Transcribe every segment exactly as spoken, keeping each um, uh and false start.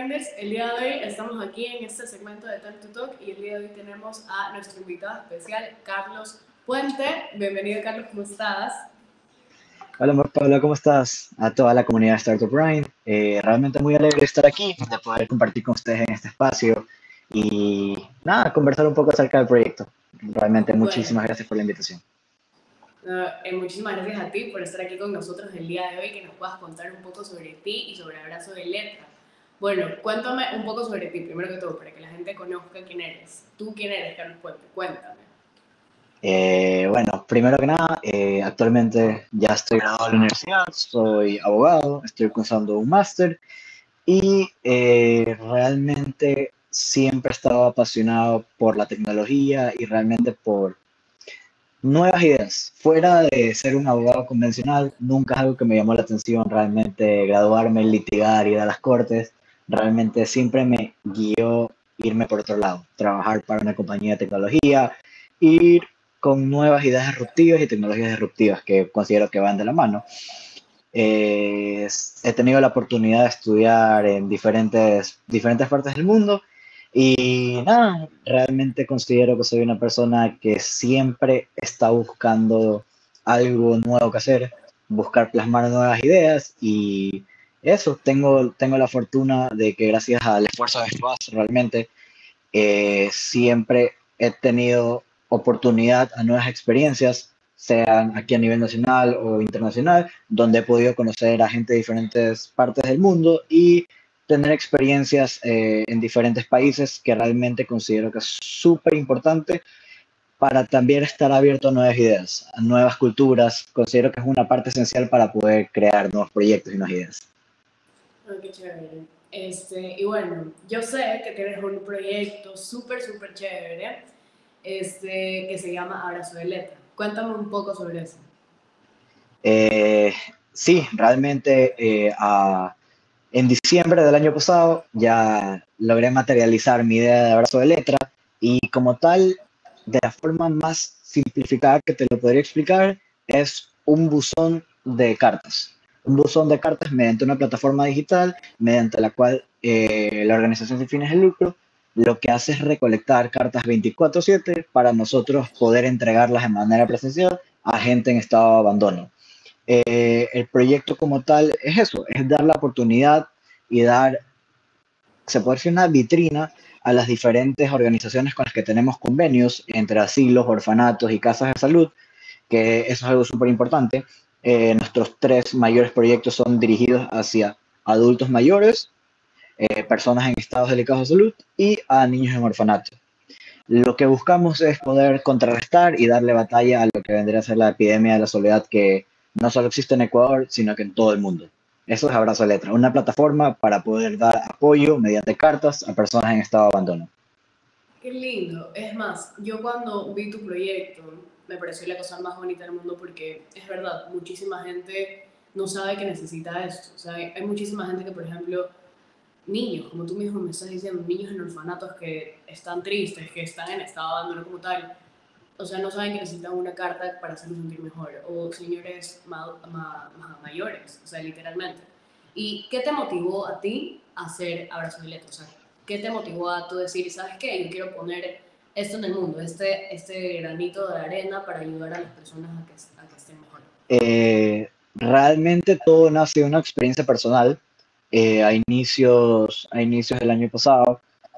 Grinders. El día de hoy estamos aquí en este segmento de Talk to Talk y el día de hoy tenemos a nuestro invitado especial, Carlos Puente. Bienvenido, Carlos, ¿cómo estás? Hola, Mar- Pablo, ¿cómo estás? A toda la comunidad de Startup Grind. Eh, realmente muy alegre de estar aquí, de poder compartir con ustedes en este espacio y nada, conversar un poco acerca del proyecto. Realmente Bueno, muchísimas gracias por la invitación. uh, eh, muchísimas gracias a ti por estar aquí con nosotros el día de hoy, que nos puedas contar un poco sobre ti y sobre Abrazo de Letra. Bueno, cuéntame un poco sobre ti, primero que todo, para que la gente conozca quién eres. ¿Tú quién eres, Carlos Puente? Cuéntame. Eh, bueno, primero que nada, eh, actualmente ya estoy graduado de la universidad, soy abogado, estoy cursando un máster y eh, realmente siempre he estado apasionado por la tecnología y realmente por nuevas ideas. Fuera de ser un abogado convencional, nunca es algo que me llamó la atención realmente graduarme, litigar, ir a las cortes. Realmente siempre me guió irme por otro lado, trabajar para una compañía de tecnología, ir con nuevas ideas disruptivas y tecnologías disruptivas que considero que van de la mano. Eh, he tenido la oportunidad de estudiar en diferentes, diferentes partes del mundo y nada, realmente considero que soy una persona que siempre está buscando algo nuevo que hacer, buscar plasmar nuevas ideas y eso, tengo, tengo la fortuna de que gracias al esfuerzo de Schwaz realmente eh, siempre he tenido oportunidad a nuevas experiencias, sean aquí a nivel nacional o internacional, donde he podido conocer a gente de diferentes partes del mundo y tener experiencias eh, en diferentes países que realmente considero que es súper importante para también estar abierto a nuevas ideas, a nuevas culturas. Considero que es una parte esencial para poder crear nuevos proyectos y nuevas ideas. Oh, qué chévere. Este, y bueno, yo sé que tienes un proyecto súper, súper chévere, este, que se llama Abrazo de Letra. Cuéntame un poco sobre eso. Eh, sí, realmente eh, a En diciembre del año pasado ya logré materializar mi idea de abrazo de letra y como tal, de la forma más simplificada que te lo podría explicar, es un buzón de cartas. Un buzón de cartas mediante una plataforma digital, mediante la cual eh, la organización sin fines de lucro lo que hace es recolectar cartas veinticuatro siete para nosotros poder entregarlas de manera presencial a gente en estado de abandono. Eh, el proyecto como tal es eso, es dar la oportunidad y dar, se puede decir, una vitrina a las diferentes organizaciones con las que tenemos convenios entre asilos, orfanatos y casas de salud, que eso es algo súper importante. Eh, nuestros tres mayores proyectos son dirigidos hacia adultos mayores, eh, personas en estados delicados de salud y a niños en orfanato. Lo que buscamos es poder contrarrestar y darle batalla a lo que vendría a ser la epidemia de la soledad que no solo existe en Ecuador, sino que en todo el mundo. Eso es Abrazo Letra, una plataforma para poder dar apoyo mediante cartas a personas en estado de abandono. Qué lindo. Es más, yo cuando vi tu proyecto me pareció la cosa más bonita del mundo porque es verdad, muchísima gente no sabe que necesita esto. O sea, hay, hay muchísima gente que, por ejemplo, niños, como tú mismo me estás diciendo, niños en orfanatos que están tristes, que están en estado de abandono como tal, o sea, no saben que necesitan una carta para hacerlos sentir mejor, o señores ma ma ma mayores, o sea, literalmente. ¿Y qué te motivó a ti a hacer Abrazo de Letra? O sea, ¿qué te motivó a tú decir, sabes qué, yo quiero poner esto en el mundo, este, este granito de arena para ayudar a las personas a que, a que estén mejor? Eh, realmente todo nace de una experiencia personal. Eh, a, inicios, a inicios del año pasado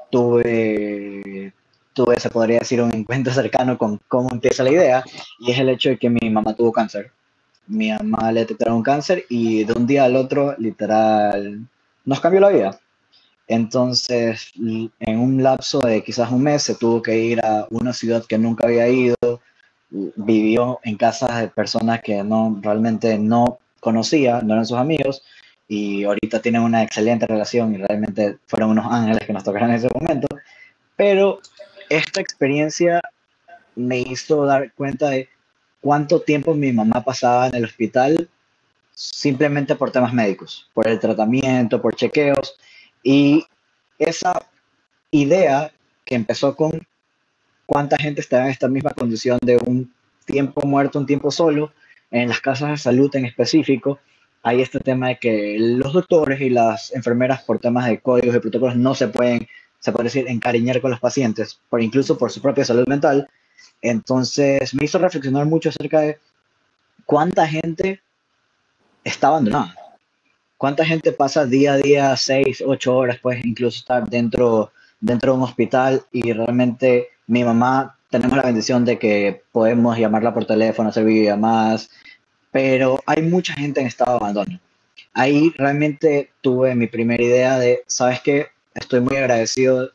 tuve, tuve, se podría decir, un encuentro cercano con cómo empieza la idea y es el hecho de que mi mamá tuvo cáncer. Mi mamá le detectaron un cáncer y de un día al otro, literal, nos cambió la vida. Entonces, en un lapso de quizás un mes, se tuvo que ir a una ciudad que nunca había ido, vivió en casas de personas que no realmente no conocía, no eran sus amigos, y ahorita tienen una excelente relación y realmente fueron unos ángeles que nos tocaron en ese momento. Pero esta experiencia me hizo dar cuenta de cuánto tiempo mi mamá pasaba en el hospital simplemente por temas médicos, por el tratamiento, por chequeos. Y esa idea que empezó con cuánta gente está en esta misma condición de un tiempo muerto, un tiempo solo, en las casas de salud en específico, hay este tema de que los doctores y las enfermeras por temas de códigos y protocolos no se pueden, se puede decir, encariñar con los pacientes, por incluso por su propia salud mental. Entonces me hizo reflexionar mucho acerca de cuánta gente está abandonada, cuánta gente pasa día a día, seis, ocho horas, pues incluso estar dentro, dentro de un hospital y realmente mi mamá, tenemos la bendición de que podemos llamarla por teléfono, hacer videollamadas, pero hay mucha gente en estado de abandono. Ahí realmente tuve mi primera idea de, ¿sabes qué? Estoy muy agradecido,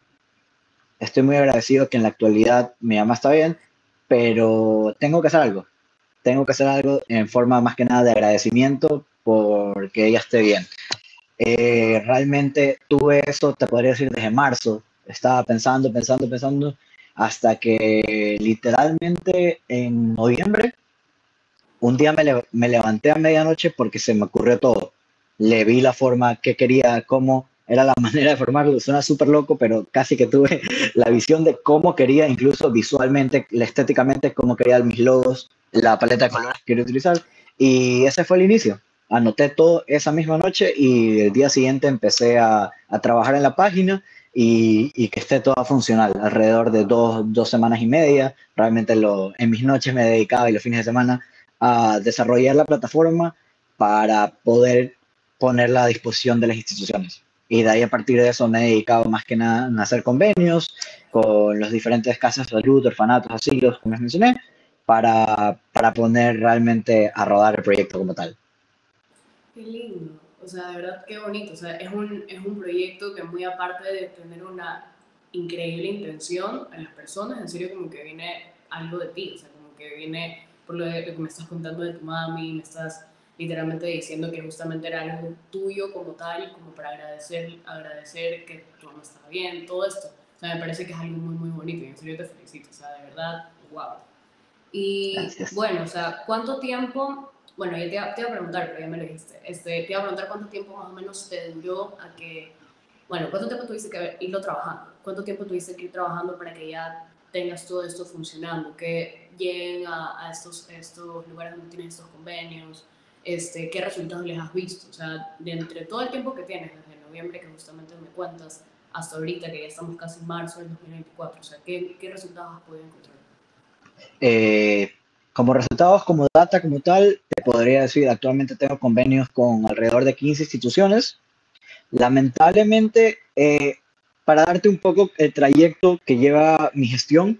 estoy muy agradecido que en la actualidad mi mamá está bien, pero tengo que hacer algo. Tengo que hacer algo en forma más que nada de agradecimiento porque ella esté bien. Eh, realmente tuve eso, te podría decir, desde marzo. Estaba pensando, pensando, pensando, hasta que literalmente en noviembre un día me, le- me levanté a medianoche porque se me ocurrió todo. Le vi la forma que quería, cómo era la manera de formarlo. Suena súper loco, pero casi que tuve la visión de cómo quería, incluso visualmente, estéticamente, cómo quería mis logos, la paleta de colores que quería utilizar. Y ese fue el inicio. Anoté todo esa misma noche y el día siguiente empecé a, a trabajar en la página y, y que esté toda funcional. Alrededor de dos, dos semanas y media, realmente lo, en mis noches me dedicaba y los fines de semana a desarrollar la plataforma para poder ponerla a disposición de las instituciones. Y de ahí a partir de eso me he dedicado más que nada a hacer convenios con los diferentes casas de salud, orfanatos, asilos, como les mencioné, para, para poner realmente a rodar el proyecto como tal. Qué lindo, o sea, de verdad qué bonito, o sea, es un, es un proyecto que muy aparte de tener una increíble intención en las personas, en serio como que viene algo de ti, o sea, como que viene por lo, de, lo que me estás contando de tu mami, me estás literalmente diciendo que justamente era algo tuyo como tal, como para agradecer, agradecer que tu mamá estaba bien, todo esto, o sea, me parece que es algo muy, muy bonito y en serio te felicito, o sea, de verdad, wow. Y Gracias. bueno, o sea, ¿cuánto tiempo? Bueno, yo te iba, te iba a preguntar, pero ya me lo dijiste. Este, te iba a preguntar cuánto tiempo más o menos te duró a que, bueno, cuánto tiempo tuviste que irlo trabajando, cuánto tiempo tuviste que ir trabajando para que ya tengas todo esto funcionando, que lleguen a, a estos, estos lugares donde tienes estos convenios, este, qué resultados les has visto, o sea, de entre todo el tiempo que tienes, desde noviembre que justamente me cuentas, hasta ahorita que ya estamos casi en marzo del dos mil veinticuatro, o sea, ¿qué, qué resultados has podido encontrar? Eh, Como resultados, como data, como tal, te podría decir, actualmente tengo convenios con alrededor de quince instituciones. Lamentablemente, eh, para darte un poco el trayecto que lleva mi gestión,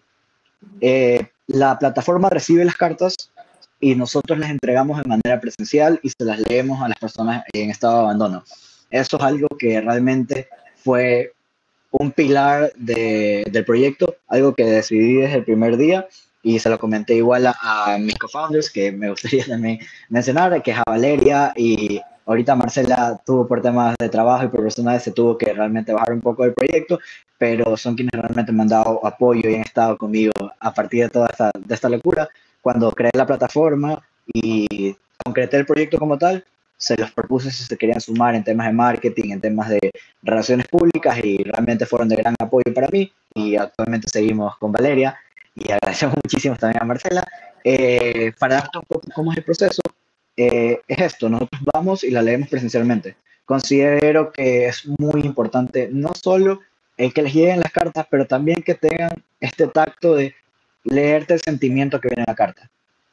eh, la plataforma recibe las cartas y nosotros las entregamos de manera presencial y se las leemos a las personas en estado de abandono. Eso es algo que realmente fue un pilar de, del proyecto, algo que decidí desde el primer día y se lo comenté igual a, a mis co-founders, que me gustaría también mencionar, que es a Valeria y ahorita Marcela tuvo por temas de trabajo y por personales se tuvo que realmente bajar un poco del proyecto, pero son quienes realmente me han dado apoyo y han estado conmigo a partir de toda esta, de esta locura. Cuando creé la plataforma y concreté el proyecto como tal, se los propuse si se querían sumar en temas de marketing, en temas de relaciones públicas y realmente fueron de gran apoyo para mí y actualmente seguimos con Valeria y agradecemos muchísimo también a Marcela. Eh, para darte un poco cómo es el proceso, eh, es esto, nosotros vamos y la leemos presencialmente. Considero que es muy importante no solo el que les lleguen las cartas, pero también que tengan este tacto de leerte el sentimiento que viene en la carta.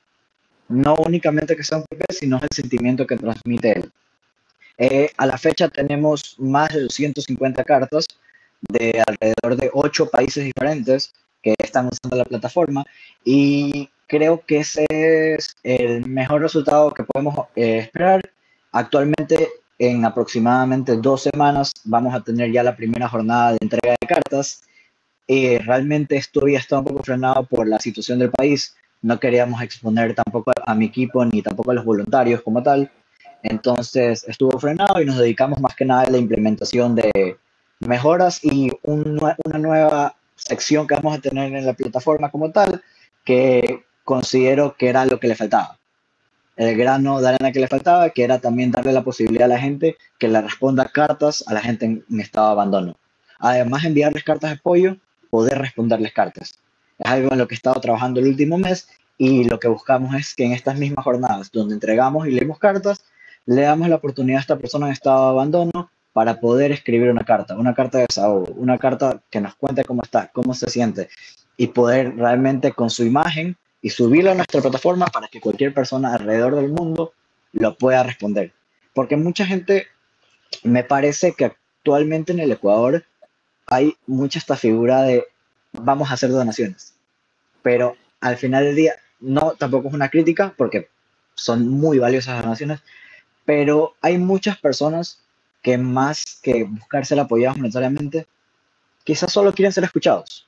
No únicamente que sea un papel, sino el sentimiento que transmite él. Eh, a la fecha tenemos más de doscientas cincuenta cartas de alrededor de ocho países diferentes que están usando la plataforma y creo que ese es el mejor resultado que podemos eh, esperar. Actualmente, en aproximadamente dos semanas, vamos a tener ya la primera jornada de entrega de cartas. Y realmente esto había estado un poco frenado por la situación del país. No queríamos exponer tampoco a mi equipo ni tampoco a los voluntarios como tal. Entonces estuvo frenado y nos dedicamos más que nada a la implementación de mejoras y un, una nueva sección que vamos a tener en la plataforma como tal, que considero que era lo que le faltaba. El grano de arena que le faltaba, que era también darle la posibilidad a la gente que le responda cartas a la gente en, en estado de abandono. Además de enviarles cartas de apoyo, poder responderles cartas. Es algo en lo que he estado trabajando el último mes y lo que buscamos es que en estas mismas jornadas donde entregamos y leemos cartas, le damos la oportunidad a esta persona en estado de abandono para poder escribir una carta, una carta de desahogo, una carta que nos cuente cómo está, cómo se siente y poder realmente con su imagen y subirlo a nuestra plataforma para que cualquier persona alrededor del mundo lo pueda responder. Porque mucha gente, me parece que actualmente en el Ecuador hay mucha esta figura de vamos a hacer donaciones, pero al final del día, no, tampoco es una crítica porque son muy valiosas las donaciones, pero hay muchas personas que más que buscar ser apoyados monetariamente, quizás solo quieren ser escuchados.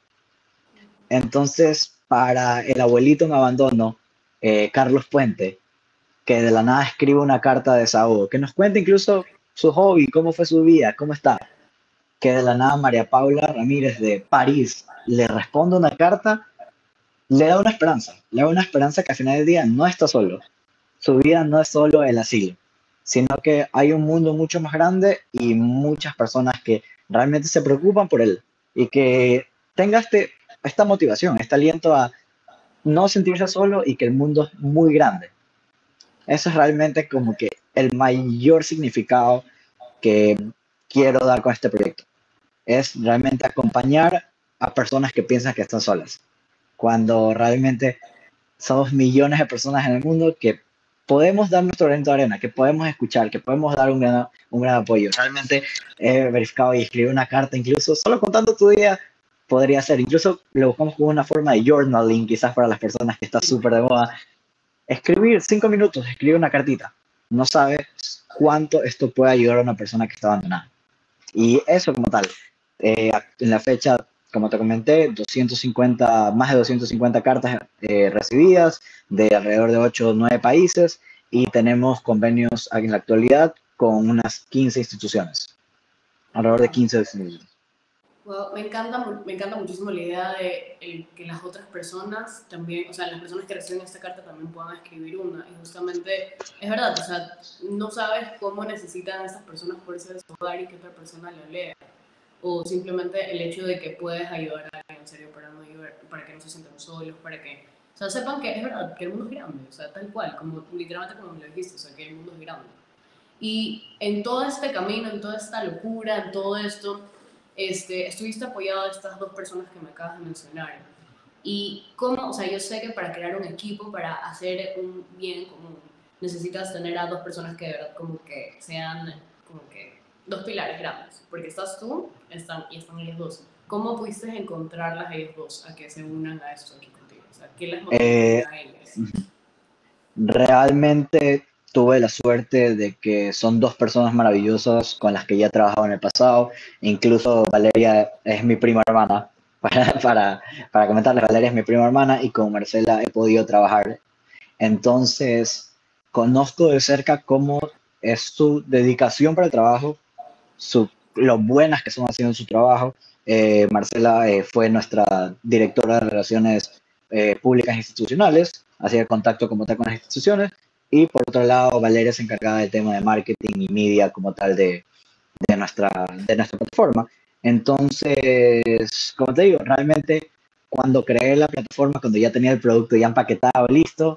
Entonces, para el abuelito en abandono, eh, Carlos Puente, que de la nada escribe una carta de desahogo, que nos cuente incluso su hobby, cómo fue su vida, cómo está, que de la nada María Paula Ramírez de París le responde una carta, le da una esperanza, le da una esperanza que al final del día no está solo, su vida no es solo el asilo, sino que hay un mundo mucho más grande y muchas personas que realmente se preocupan por él y que tenga este, esta motivación, este aliento a no sentirse solo y que el mundo es muy grande. Eso es realmente como que el mayor significado que quiero dar con este proyecto. Es realmente acompañar a personas que piensan que están solas, cuando realmente somos millones de personas en el mundo que podemos dar nuestro granito de arena, que podemos escuchar, que podemos dar un gran, un gran apoyo. Realmente he verificado y escribí una carta, incluso solo contando tu día, podría ser. Incluso lo buscamos como una forma de journaling, quizás para las personas que está súper de moda. Escribir cinco minutos, escribir una cartita. No sabes cuánto esto puede ayudar a una persona que está abandonada. Y eso como tal, eh, en la fecha, como te comenté, doscientos cincuenta, más de doscientas cincuenta cartas eh, recibidas de alrededor de ocho o nueve países y tenemos convenios en la actualidad con unas quince instituciones, alrededor de quince instituciones. Wow, me encanta, mu- me encanta muchísimo la idea de el- que las otras personas también, o sea, las personas que reciben esta carta también puedan escribir una. Y justamente, es verdad, o sea, no sabes cómo necesitan estas personas poderse desahogar y que otra persona lo lea. O simplemente el hecho de que puedes ayudar a alguien en serio para, no ayudar, para que no se sientan solos, para que, o sea, sepan que es verdad, que el mundo es grande, o sea, tal cual, como literalmente como me lo dijiste, o sea, que el mundo es grande. Y en todo este camino, en toda esta locura, en todo esto, este, estuviste apoyado de estas dos personas que me acabas de mencionar. Y cómo, o sea, yo sé que para crear un equipo, para hacer un bien común, necesitas tener a dos personas que de verdad como que sean como que dos pilares grandes. Porque estás tú están, y están ellos dos. ¿Cómo pudiste encontrarlas a ellos dos a que se unan a esto aquí contigo? O sea, ¿qué les motivó Eh, a ellas? Realmente tuve la suerte de que son dos personas maravillosas con las que ya he trabajado en el pasado. Incluso Valeria es mi prima hermana. Para, para, para comentarles, Valeria es mi prima hermana y con Marcela he podido trabajar. Entonces, conozco de cerca cómo es su dedicación para el trabajo, su, lo buenas que son haciendo su trabajo. Eh, Marcela eh, fue nuestra directora de Relaciones eh, Públicas e Institucionales, hacía el contacto como tal con las instituciones. Y por otro lado, Valeria se encargaba del tema de marketing y media como tal de, de, nuestra, de nuestra plataforma. Entonces, como te digo, realmente cuando creé la plataforma, cuando ya tenía el producto ya empaquetado, listo,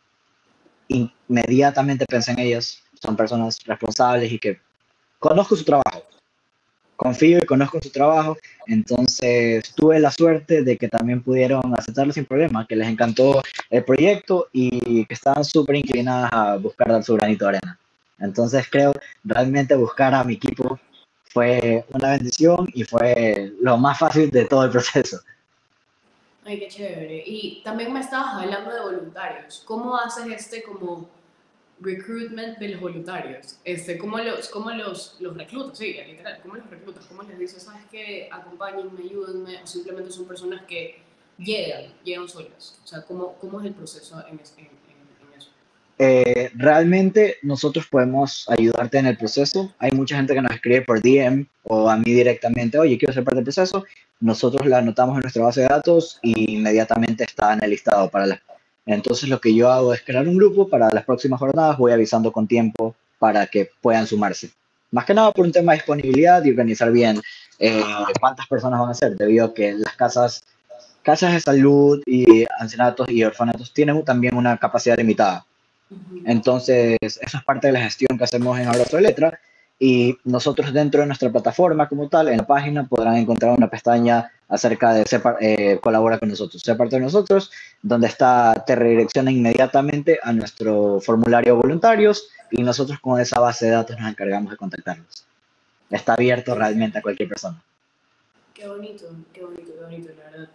inmediatamente pensé en ellas. Son personas responsables y que conozco su trabajo, confío y conozco su trabajo, entonces tuve la suerte de que también pudieron aceptarlo sin problema, que les encantó el proyecto y que estaban súper inclinadas a buscar dar su granito de arena. Entonces creo realmente buscar a mi equipo fue una bendición y fue lo más fácil de todo el proceso. Ay, qué chévere. Y también me estabas hablando de voluntarios. ¿Cómo haces este como recruitment de los voluntarios? Este, ¿cómo los, cómo los, los reclutas? Sí, literal, ¿cómo los reclutas? ¿Cómo les dices, sabes qué, acompáñenme, ayúdenme? O simplemente son personas que llegan, llegan solas. O sea, ¿cómo, cómo es el proceso en, en, en, en eso? Eh, realmente nosotros podemos ayudarte en el proceso. Hay mucha gente que nos escribe por D M o a mí directamente, oye, quiero ser parte del proceso. Nosotros la anotamos en nuestra base de datos y inmediatamente está en el listado para la... Entonces lo que yo hago es crear un grupo para las próximas jornadas, voy avisando con tiempo para que puedan sumarse. Más que nada por un tema de disponibilidad y organizar bien eh, cuántas personas van a ser, debido a que las casas, casas de salud y ancianatos y orfanatos tienen también una capacidad limitada. Ujú. Entonces, eso es parte de la gestión que hacemos en Abrazo de Letra. Y nosotros dentro de nuestra plataforma como tal, en la página, podrán encontrar una pestaña acerca de ser, eh, colabora con nosotros, ser parte de nosotros, donde está, te redirecciona inmediatamente a nuestro formulario de voluntarios y nosotros con esa base de datos nos encargamos de contactarlos. Está abierto Ok. realmente a cualquier persona. Qué bonito, qué bonito, qué bonito, la verdad.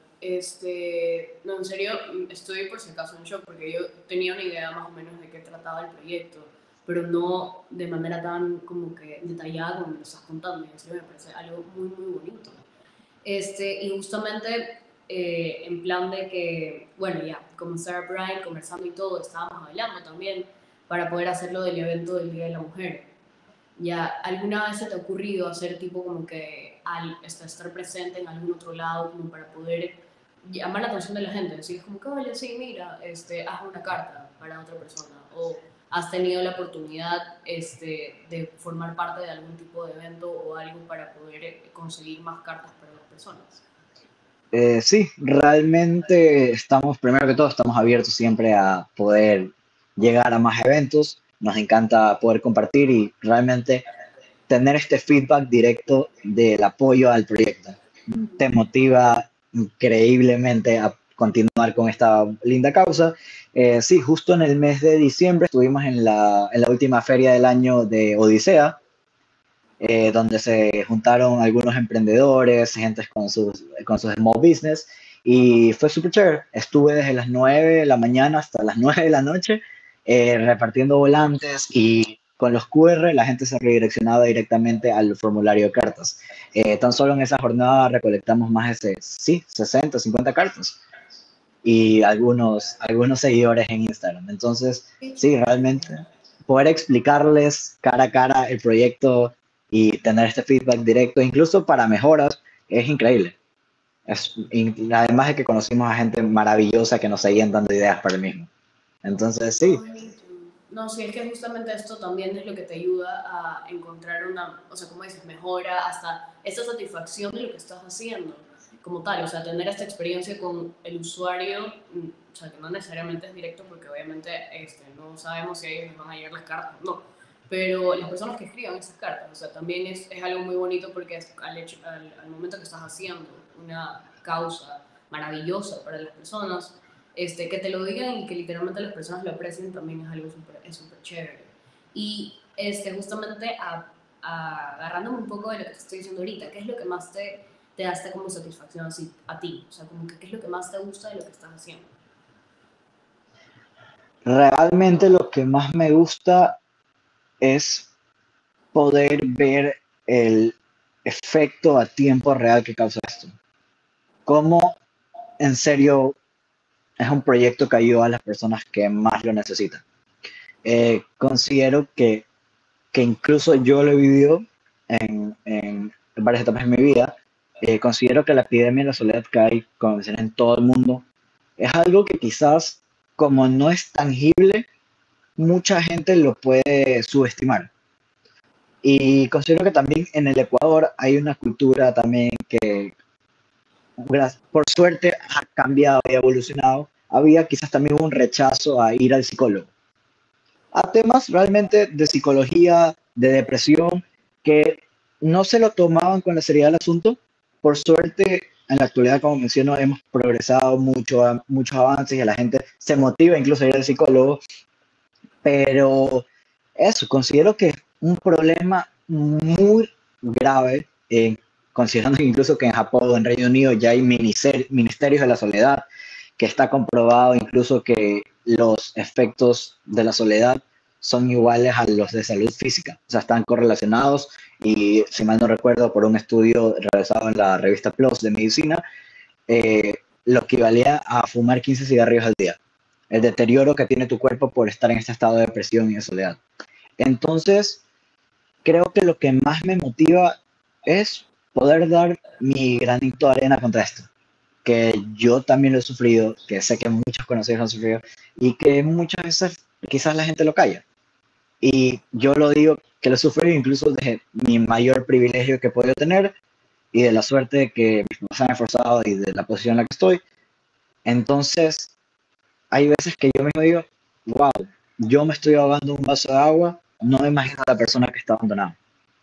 Este, no, en serio, mm, estoy por si acaso en shock, porque yo tenía una idea más o menos de qué trataba el proyecto, pero no de manera tan como que detallada como me lo estás contando, y en serio me parece algo muy, muy bonito. Este, y justamente eh, en plan de que, bueno, ya, como Sarah Bryan, conversando y todo, estábamos hablando también para poder hacerlo del evento del Día de la Mujer. Ya, ¿alguna vez se te ha ocurrido hacer tipo como que al estar presente en algún otro lado como para poder llamar la atención de la gente? Decir como que, oye, sí, mira, este, haz una carta para otra persona. O has tenido la oportunidad este, de formar parte de algún tipo de evento o algo para poder conseguir más cartas para las personas. Eh, sí, realmente estamos, primero que todo, estamos abiertos siempre a poder llegar a más eventos. Nos encanta poder compartir y realmente tener este feedback directo del apoyo al proyecto. Te motiva increíblemente a continuar con esta linda causa. Eh, sí, justo en el mes de diciembre estuvimos en la, en la última feria del año de Odisea, eh, donde se juntaron algunos emprendedores, gente con sus, con sus small business, y fue súper chévere. Estuve desde las nueve de la mañana hasta las nueve de la noche eh, repartiendo volantes y con los Q R la gente se redireccionaba directamente al formulario de cartas. Eh, tan solo en esa jornada recolectamos más de sí, sesenta, cincuenta cartas y algunos, algunos seguidores en Instagram. Entonces, Qué sí, chévere. realmente poder explicarles cara a cara el proyecto y tener este feedback directo, incluso para mejoras, es increíble. Es, además de que conocimos a gente maravillosa que nos seguían dando ideas para el mismo. Entonces, Qué sí, bonito. No, sí, es que justamente esto también es lo que te ayuda a encontrar una, o sea, como dices, mejora, hasta esa satisfacción de lo que estás haciendo, como tal, o sea, tener esta experiencia con el usuario, mm, o sea, que no necesariamente es directo porque obviamente este, no sabemos si a ellos les van a llegar las cartas, no, pero las personas que escriban esas cartas, o sea, también es, es algo muy bonito porque es al, hecho, al, al momento que estás haciendo una causa maravillosa para las personas, este, que te lo digan y que literalmente las personas lo aprecien también es algo súper es súper chévere. Y este, justamente a, a, agarrándome un poco de lo que te estoy diciendo ahorita, ¿qué es lo que más te, te da esta como satisfacción así, a ti? O sea, como que qué es lo que más te gusta de lo que estás haciendo. realmente lo que más me gusta es poder ver el efecto a tiempo real que causa esto. Cómo en serio es un proyecto que ayuda a las personas que más lo necesitan. Eh, considero que, que incluso yo lo he vivido en, en varias etapas de mi vida. Eh, considero que la epidemia de la soledad que hay, como dicen, en todo el mundo, es algo que quizás, como no es tangible, mucha gente lo puede subestimar. Y considero que también en el Ecuador hay una cultura también que, por suerte, ha cambiado y ha evolucionado. Había quizás también un rechazo a ir al psicólogo, a temas realmente de psicología, de depresión, que no se lo tomaban con la seriedad del asunto. Por suerte, en la actualidad, como menciono, hemos progresado mucho, muchos avances y a la gente se motiva incluso a ir al psicólogo, pero eso, considero que es un problema muy grave, eh, considerando incluso que en Japón o en Reino Unido ya hay ministerios de la soledad, que está comprobado incluso que los efectos de la soledad son iguales a los de salud física, o sea, están correlacionados y, si mal no recuerdo, por un estudio realizado en la revista PLOS de medicina, eh, lo equivalía a fumar quince cigarrillos al día, el deterioro que tiene tu cuerpo por estar en este estado de depresión y de soledad. Entonces, creo que lo que más me motiva es poder dar mi granito de arena contra esto, que yo también lo he sufrido, que sé que muchos conocidos lo han sufrido y que muchas veces quizás la gente lo calla. Y yo lo digo que lo he sufrido incluso desde mi mayor privilegio que he podido tener y de la suerte de que mis papás se han esforzado y de la posición en la que estoy. Entonces, hay veces que yo mismo digo, wow, yo me estoy ahogando en un vaso de agua, no me imagino a la persona que está abandonada.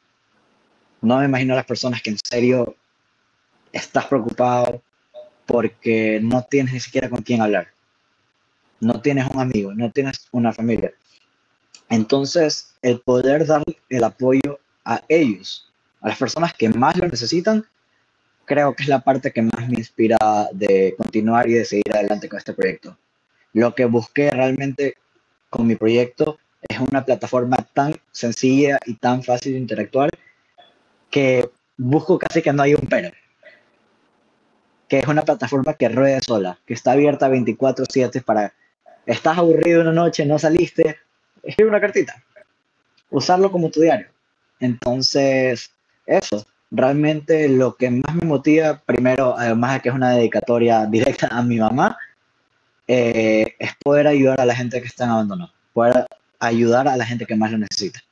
No me imagino a las personas que en serio estás preocupado porque no tienes ni siquiera con quién hablar. No tienes un amigo, no tienes una familia. Entonces, el poder dar el apoyo a ellos, a las personas que más lo necesitan, creo que es la parte que más me inspira de continuar y de seguir adelante con este proyecto. Lo que busqué realmente con mi proyecto es una plataforma tan sencilla y tan fácil de interactuar que busco casi que no hay un pero, que es una plataforma que ruede sola, que está abierta veinticuatro siete para, estás aburrido una noche, no saliste, escribe una cartita, usarlo como tu diario. Entonces, eso, realmente lo que más me motiva, primero, además de que es una dedicatoria directa a mi mamá, eh, es poder ayudar a la gente que está en abandono, poder ayudar a la gente que más lo necesita.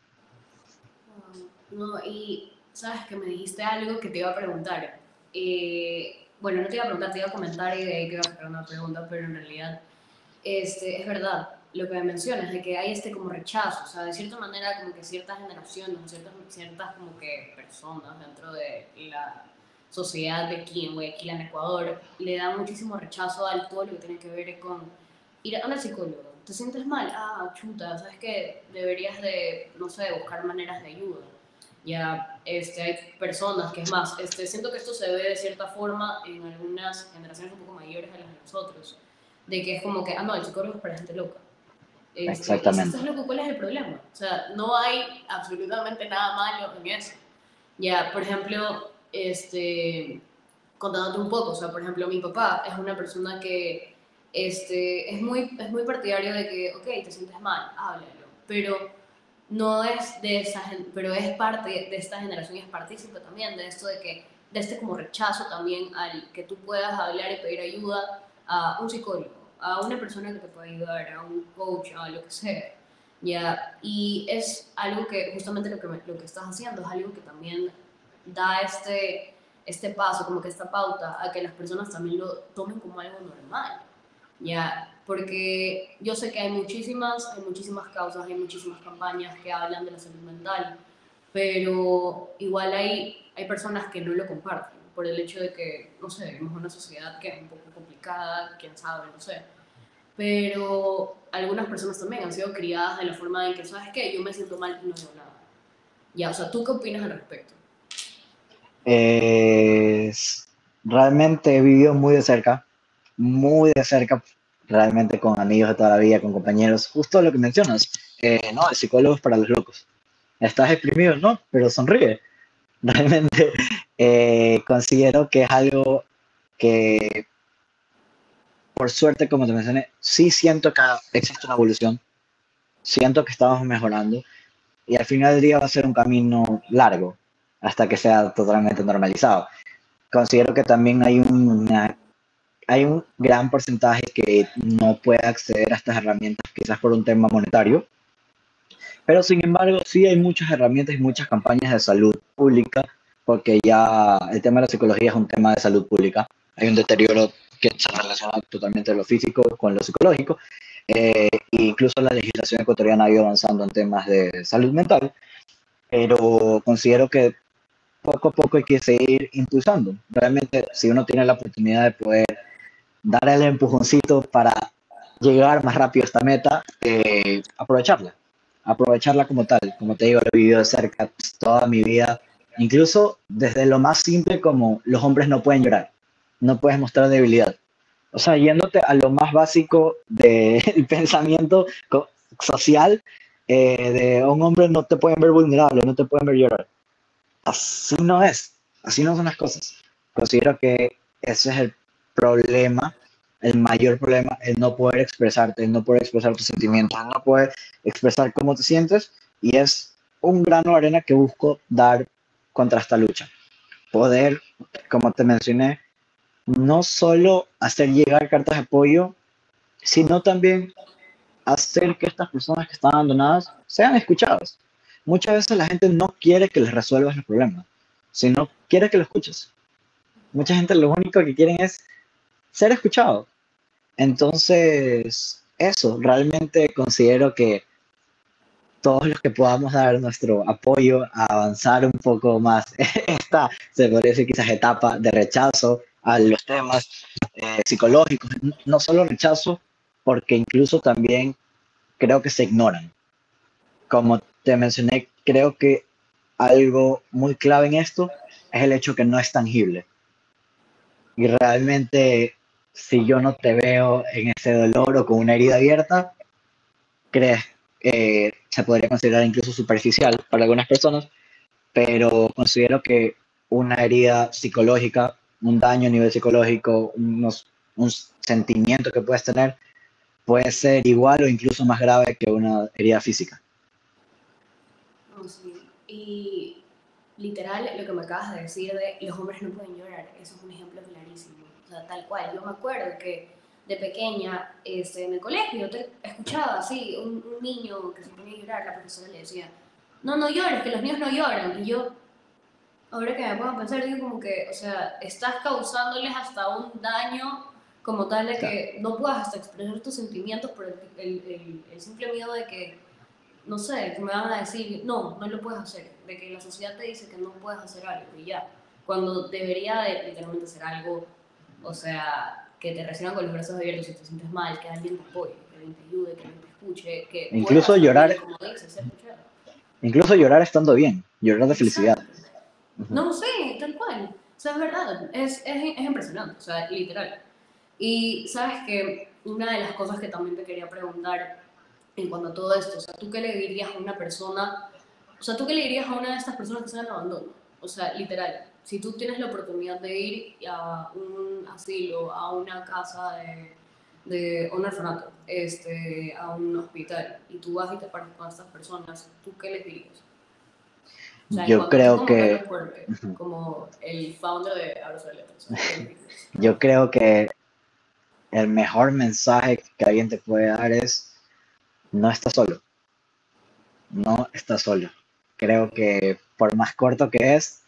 Wow. No, y sabes que me dijiste algo que te iba a preguntar. Eh, bueno, no te iba a preguntar, te iba a comentar y de ahí te iba a sacar una pregunta, pero en realidad este, es verdad lo que me mencionas, de que hay este como rechazo, o sea, de cierta manera como que ciertas generaciones, ciertas, ciertas como que personas dentro de la sociedad de aquí en Guayaquil, en Ecuador, le dan muchísimo rechazo a todo lo que tiene que ver con ir a al psicólogo. ¿Te sientes mal? Ah, chuta, sabes que deberías de, no sé, buscar maneras de ayuda. Ya, este, hay personas que es más, este, siento que esto se ve de cierta forma en algunas generaciones un poco mayores a las de nosotros, de que es como que, ah, no, el psicólogo es para gente loca. Este, y si estás Exactamente. loco, ¿cuál es el problema? O sea, no hay absolutamente nada malo en eso. Ya, por ejemplo, este, contándote un poco, o sea, por ejemplo, mi papá es una persona que este, es, muy, es muy partidario de que, ok, te sientes mal, háblalo, pero no es de esa, pero es parte de esta generación y es partícipe también de esto de que, de este como rechazo también al que tú puedas hablar y pedir ayuda a un psicólogo, a una persona que te pueda ayudar, a un coach, a lo que sea. Ya, y es algo que justamente lo que, me, lo que estás haciendo es algo que también da este, este paso, como que esta pauta a que las personas también lo tomen como algo normal. Ya, porque yo sé que hay muchísimas, hay muchísimas causas, hay muchísimas campañas que hablan de la salud mental, pero igual hay, hay personas que no lo comparten por el hecho de que, no sé, vivimos en una sociedad que es un poco complicada, quién sabe, no sé. Pero algunas personas también han sido criadas de la forma en que, ¿sabes qué? Yo me siento mal y no digo nada. Ya, o sea, ¿tú qué opinas al respecto? Eh, realmente he vivido muy de cerca, muy de cerca, realmente con amigos de toda la vida, con compañeros, justo lo que mencionas, eh, no, el psicólogo es para los locos. Estás exprimido, ¿no? Pero sonríe. Realmente eh, considero que es algo que, por suerte, como te mencioné, sí siento que existe una evolución, siento que estamos mejorando y al final del día va a ser un camino largo hasta que sea totalmente normalizado. Considero que también hay una, hay un gran porcentaje que no puede acceder a estas herramientas quizás por un tema monetario, pero sin embargo sí hay muchas herramientas y muchas campañas de salud pública, porque ya el tema de la psicología es un tema de salud pública. Hay un deterioro que se relaciona totalmente lo físico con lo psicológico, eh, e incluso la legislación ecuatoriana ha ido avanzando en temas de salud mental, pero considero que poco a poco hay que seguir impulsando. Realmente, si uno tiene la oportunidad de poder dar el empujoncito para llegar más rápido a esta meta, eh, aprovecharla. Aprovecharla como tal. Como te digo, lo he vivido de cerca toda mi vida. Incluso desde lo más simple como los hombres no pueden llorar. No puedes mostrar debilidad. O sea, yéndote a lo más básico del pensamiento social, eh, de un hombre no te pueden ver vulnerable, no te pueden ver llorar. Así no es, así no son las cosas. Considero que ese es el problema, el mayor problema, el no poder expresarte, el no poder expresar tus sentimientos, el no poder expresar cómo te sientes, y es un grano de arena que busco dar contra esta lucha. Poder, como te mencioné, no solo hacer llegar cartas de apoyo, sino también hacer que estas personas que están abandonadas sean escuchadas. Muchas veces la gente no quiere que les resuelvas los problemas, sino quiere que lo escuches. Mucha gente lo único que quieren es ser escuchado. Entonces, eso, realmente considero que todos los que podamos dar nuestro apoyo a avanzar un poco más esta, se podría decir quizás etapa de rechazo a los temas eh, psicológicos, no solo rechazo, porque incluso también creo que se ignoran. Como te mencioné, creo que algo muy clave en esto es el hecho que no es tangible. Y realmente, si yo no te veo en ese dolor o con una herida abierta, crees, eh, se podría considerar incluso superficial para algunas personas, pero considero que una herida psicológica, un daño a nivel psicológico, unos, un sentimiento que puedes tener, puede ser igual o incluso más grave que una herida física. No, sí. Y literal, lo que me acabas de decir de los hombres no pueden llorar, eso es un ejemplo clarísimo. O sea, tal cual. Yo me acuerdo que de pequeña, este, en el colegio, yo te escuchaba así, un, un niño que se ponía a llorar, la profesora le decía, no, no llores, que los niños no lloran. Y yo, ahora que me puedo pensar, digo como que, o sea, estás causándoles hasta un daño como tal de Claro. que no puedas hasta expresar tus sentimientos por el, el, el, el simple miedo de que, no sé, que me van a decir, no, no lo puedes hacer, de que la sociedad te dice que no puedes hacer algo y ya, cuando debería de literalmente hacer algo, o sea, que te reciban con los brazos abiertos si te sientes mal, que alguien te apoye, que alguien te ayude, que alguien te escuche, que Incluso puedas también, llorar, como dices, ser escuchado. incluso llorar estando bien, llorar de felicidad. Exacto. Ujú. No sé, tal cual. O sea, es verdad, es, es, es impresionante, o sea, literal. Y sabes que una de las cosas que también te quería preguntar en cuanto a todo esto, o sea, ¿tú qué le dirías a una persona, o sea, ¿tú qué le dirías a una de estas personas que están en abandono? O sea, literal, si tú tienes la oportunidad de ir a un asilo, a una casa de, de un orfanato, este, a un hospital, y tú vas y te paras con estas personas, ¿tú qué les dirías? O sea, en Yo cuanto tú creo como que, Carlos Fuerte, como el founder de Abrazo de Letras, o sea, ¿qué les dices? yo creo que el mejor mensaje que alguien te puede dar es no estás solo, no estás solo. Creo que por más corto que es,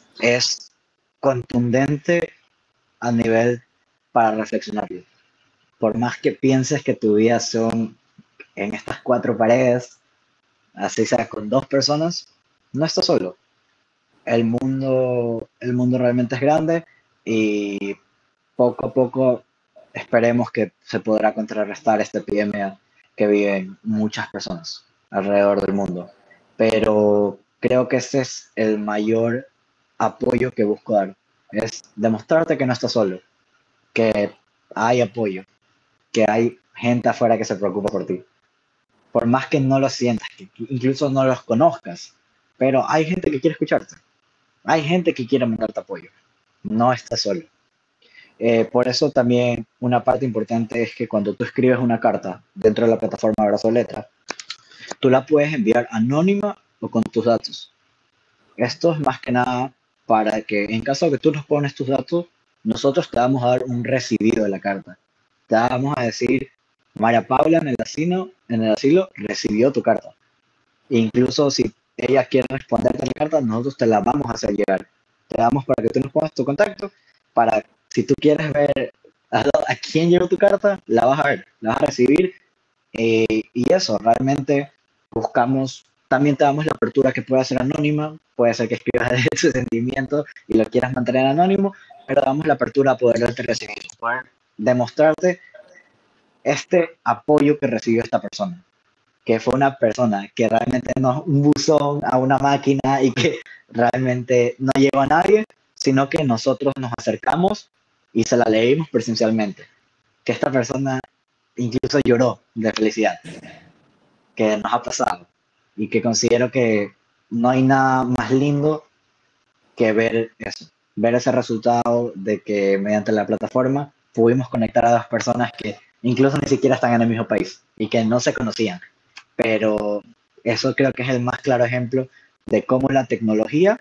es contundente a nivel para reflexionarlo. Por más que pienses que tu vida son en estas cuatro paredes, así sea con dos personas, no estás solo. El mundo, el mundo realmente es grande y poco a poco esperemos que se podrá contrarrestar esta epidemia que viven muchas personas alrededor del mundo. Pero creo que ese es el mayor apoyo que busco dar. Es demostrarte que no estás solo, que hay apoyo, que hay gente afuera que se preocupa por ti. Por más que no lo sientas, que incluso no los conozcas, pero hay gente que quiere escucharte. Hay gente que quiere mandarte apoyo. No estás solo. Eh, por eso también una parte importante es que cuando tú escribes una carta dentro de la plataforma Abrazo Letra, tú la puedes enviar anónima o con tus datos. Esto es más que nada para que en caso de que tú nos pones tus datos, nosotros te vamos a dar un recibido de la carta. Te vamos a decir, María Paula en el asilo, en el asilo recibió tu carta. E incluso si ella quiere responderte a la carta, nosotros te la vamos a hacer llegar. Te damos para que tú nos pongas tu contacto, para si tú quieres ver a, a quién llegó tu carta, la vas a ver, la vas a recibir. Eh, y eso, realmente buscamos, también te damos la apertura que pueda ser anónima, puede ser que escribas de tus sentimientos y lo quieras mantener anónimo, pero damos la apertura a poder recibir, poder demostrarte este apoyo que recibió esta persona, que fue una persona que realmente no es un buzón a una máquina y que realmente no llegó a nadie, sino que nosotros nos acercamos y se la leímos presencialmente. Que esta persona incluso lloró de felicidad, que nos ha pasado y que considero que no hay nada más lindo que ver eso, ver ese resultado de que mediante la plataforma pudimos conectar a dos personas que incluso ni siquiera están en el mismo país y que no se conocían, pero eso creo que es el más claro ejemplo de cómo la tecnología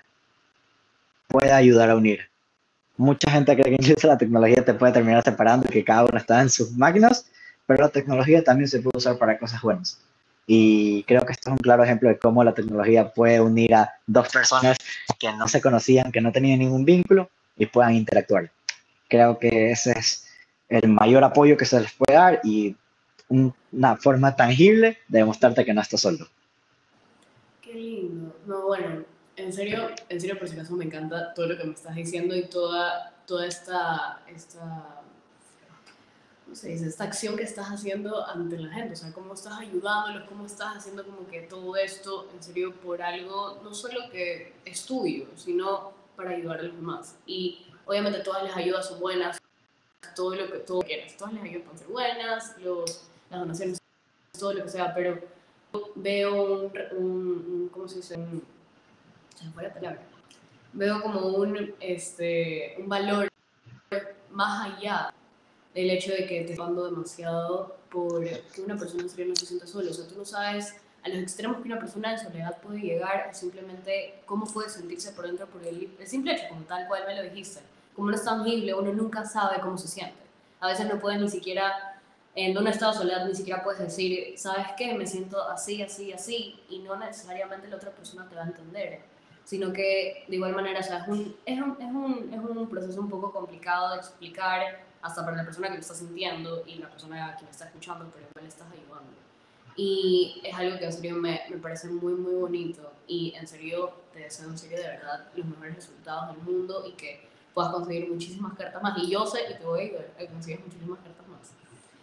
puede ayudar a unir. Mucha gente cree que incluso la tecnología te puede terminar separando y que cada uno está en sus máquinas, pero la tecnología también se puede usar para cosas buenas. Y creo que esto es un claro ejemplo de cómo la tecnología puede unir a dos personas que no se conocían, que no tenían ningún vínculo y puedan interactuar. Creo que ese es el mayor apoyo que se les puede dar y un- una forma tangible de demostrarte que no estás solo. Qué lindo. No, bueno, en serio, en serio, por si acaso me encanta todo lo que me estás diciendo y toda, toda esta, esta, ¿cómo se dice? Esta acción que estás haciendo ante la gente. O sea, cómo estás ayudándolos, cómo estás haciendo como que todo esto, en serio, por algo, no solo que es tuyo, sino para ayudar a los demás. Y obviamente todas las ayudas son buenas, todo lo que todo quieras. Todas las ayudas pueden ser buenas, los, las donaciones, todo lo que sea, pero veo un, un, un ¿cómo se dice? Un, se me fue la palabra. Veo como un, este, un valor más allá del hecho de que te estás dando demasiado por que una persona en serio no se sienta sola. O sea, tú no sabes a los extremos que una persona en soledad puede llegar o simplemente cómo puede sentirse por dentro por el, el simple hecho, como tal cual me lo dijiste. Como no es tangible, uno nunca sabe cómo se siente. A veces no puedes ni siquiera, en un estado de soledad, ni siquiera puedes decir, ¿sabes qué? Me siento así, así, así, y no necesariamente la otra persona te va a entender, sino que de igual manera, o sea, es un, es un, es un, es un proceso un poco complicado de explicar hasta para la persona que lo está sintiendo y la persona que me está escuchando, pero igual le estás ayudando. Y es algo que en serio me, me parece muy, muy bonito y en serio te deseo en serio de verdad los mejores resultados del mundo y que puedas conseguir muchísimas cartas más. Y yo sé que te voy a ayudar a que consigas muchísimas cartas más.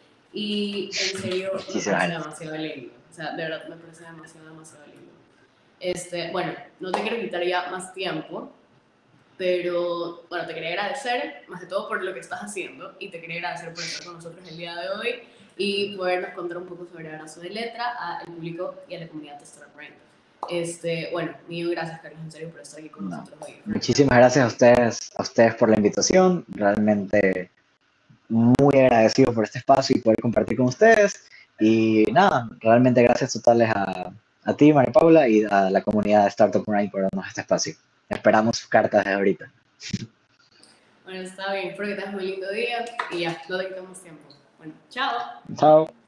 Y en serio me Muchísimas parece gracias. demasiado lindo. O sea, de verdad me parece demasiado, demasiado lindo. Este, bueno, no te quiero quitar ya más tiempo, pero bueno, te quería agradecer más de todo por lo que estás haciendo y te quería agradecer por estar con nosotros el día de hoy y podernos contar un poco sobre Abrazo de Letra al público y a la comunidad de Startup Brain. Este, bueno, mío, gracias Carlos, en serio, por estar aquí con No. nosotros hoy. Muchísimas gracias a ustedes, a ustedes por la invitación. Realmente muy agradecido por este espacio y poder compartir con ustedes. Y nada, realmente gracias totales a, a ti, María Paula, y a la comunidad de Startup Grind por darnos este espacio. Esperamos sus cartas de ahorita. Bueno, está bien, espero que tengas un lindo día y ya, no te quitamos tiempo. Bueno, chao. Chao.